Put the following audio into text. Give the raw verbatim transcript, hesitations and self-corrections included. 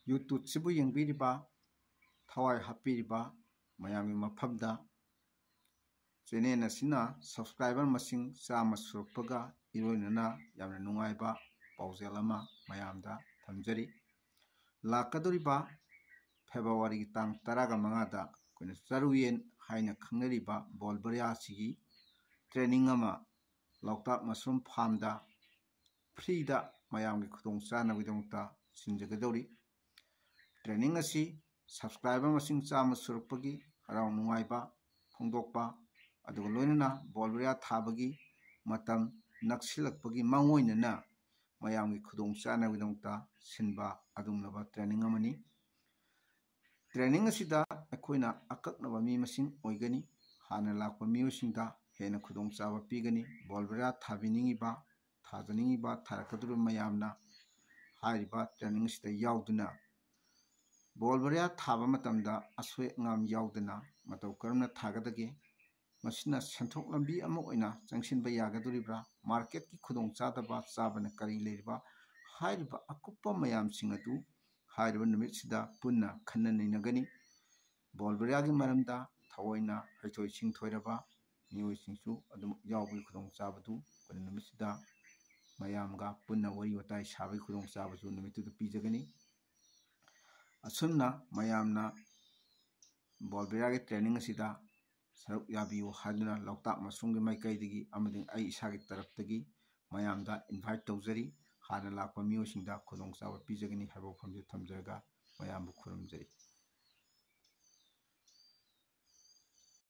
YouTube sibu yengbiriba thawai hapiriba mayami mafamda channel asina subscriber masing chama suruppaga iroinana yamna nungaiba paujel ama mayamda thamjari lakadoriba February tang taraga mangada koina charuyen haina khangnariba bolbaria sigi training ama Loktak Mushroom Farm da free da mayamgi khudong chana bidongta sinjagadori training asi subscriber masing chama surupagi harau nungaiba phongdokpa aduga loinana bolbaria thabagi matam naksilakpagi mangoinana mayamgi khudong chana bidongta sinba adumlaba training amani training asida akoina akaknaba mi masing oigani hana lakpa miosingda hena khudong chaba pigani bolbaria thabiningiba thajaningiba tharakaduru mayamna hairiba training sida yauduna bolbaria thaba matamda asoi ngam yauduna matau karamna thagadage masina senthok lambi ama oina changsinba yagaduribra market ki khudong chadaba chabana kari leiriba hairiba akuppa mayam singatu hairiba numit sida punna khannaninagani bolbaria gi maramda thawoina haithoi singthoiraba nioi singsu adum yawbi khudong chabadu kon numit sida mayamga punna wari watai sabai khudong chabaju numitu pijagani asumna mayamna bolbaria gi training asida saruk yabiu haduna Loktak Mushroom gi maikaidagi amading ai isagi taraftagi mayamda invite tawjari hana lakpa miosingda khudong chaba pijagani habo famje thamjaraga mayambu khuramjari।